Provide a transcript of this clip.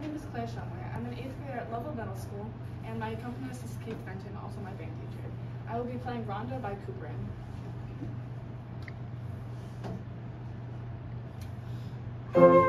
name is Claire Shumway. I'm an 8th grader at Lovell Middle School, and my accompanist is Kate Fenton, also my band teacher. I will be playing Rondo by Couperin.